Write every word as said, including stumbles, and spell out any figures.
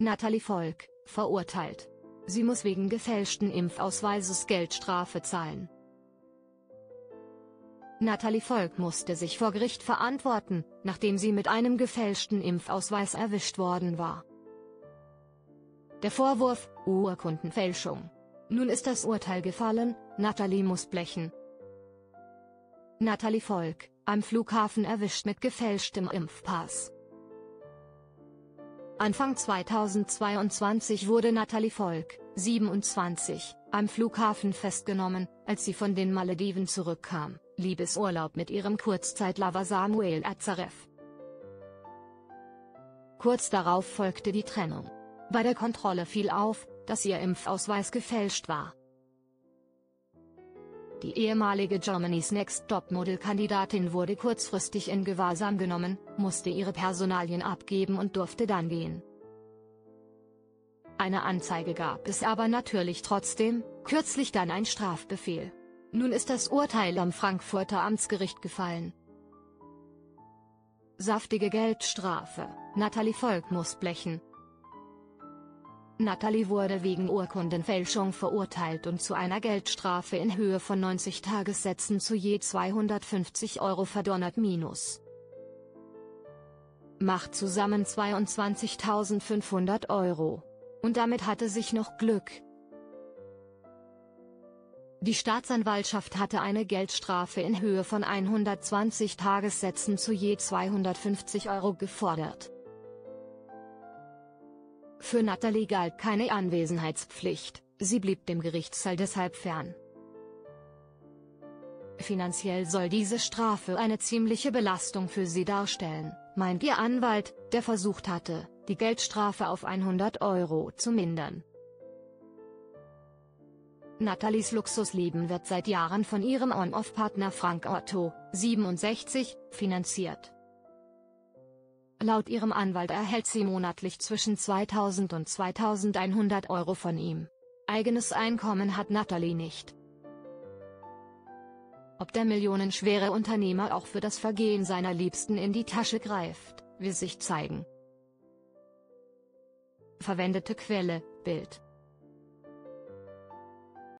Natalie Volk, verurteilt. Sie muss wegen gefälschten Impfausweises Geldstrafe zahlen. Natalie Volk musste sich vor Gericht verantworten, nachdem sie mit einem gefälschten Impfausweis erwischt worden war. Der Vorwurf: Urkundenfälschung. Nun ist das Urteil gefallen, Natalie muss blechen. Natalie Volk, am Flughafen erwischt mit gefälschtem Impfpass. Anfang zweitausendzweiundzwanzig wurde Natalie Volk, siebenundzwanzig, am Flughafen festgenommen, als sie von den Malediven zurückkam, Liebesurlaub mit ihrem Kurzzeitlover Samuel Azarev. Kurz darauf folgte die Trennung. Bei der Kontrolle fiel auf, dass ihr Impfausweis gefälscht war. Die ehemalige Germany's Next Top-Model-Kandidatin wurde kurzfristig in Gewahrsam genommen, musste ihre Personalien abgeben und durfte dann gehen. Eine Anzeige gab es aber natürlich trotzdem, kürzlich dann ein Strafbefehl. Nun ist das Urteil am Frankfurter Amtsgericht gefallen. Saftige Geldstrafe, Natalie Volk muss blechen. Natalie wurde wegen Urkundenfälschung verurteilt und zu einer Geldstrafe in Höhe von neunzig Tagessätzen zu je zweihundertfünfzig Euro verdonnert. Minus. Macht zusammen zweiundzwanzigtausendfünfhundert Euro. Und damit hatte sich noch Glück. Die Staatsanwaltschaft hatte eine Geldstrafe in Höhe von hundertzwanzig Tagessätzen zu je zweihundertfünfzig Euro gefordert. Für Natalie galt keine Anwesenheitspflicht, sie blieb dem Gerichtssaal deshalb fern. Finanziell soll diese Strafe eine ziemliche Belastung für sie darstellen, meint ihr Anwalt, der versucht hatte, die Geldstrafe auf hundert Euro zu mindern. Natalies Luxusleben wird seit Jahren von ihrem On-Off-Partner Frank Otto, siebenundsechzig, finanziert. Laut ihrem Anwalt erhält sie monatlich zwischen zweitausend und zweitausendeinhundert Euro von ihm. Eigenes Einkommen hat Natalie nicht. Ob der millionenschwere Unternehmer auch für das Vergehen seiner Liebsten in die Tasche greift, will sich zeigen. Verwendete Quelle: Bild.